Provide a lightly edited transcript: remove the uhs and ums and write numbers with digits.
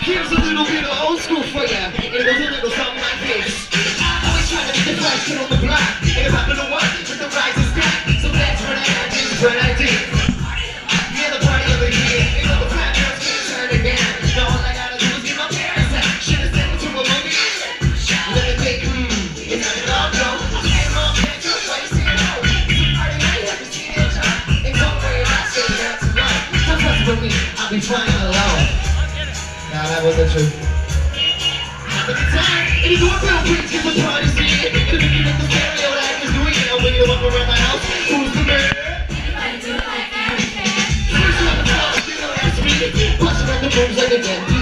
Here's a little bit of old school for ya. It goes a little something like this. Always trying to be the first kid on the block. Ain't about to what with the rise and stack. So that's what I did, what I did. Yeah, the party of the year. Ain't no the fat girls can't turn it down. Now all I gotta do is get my parents out. Should've sent me to a movie. Let me think, it's not at all, no. I came up back to a place here, no. Party night, happy teenage heart. And don't worry about saying that's right. Don't fuss with me, I'll be flying alone. Nah, that wasn't true. Have a good time. And you go up real quick, get the party started. In the beginning of the stereo, that I was doing it. I'm waiting to walk around my house. Who's the man? I do like everything. First on the floor, you know that's me. Busting at the rooms like a dead.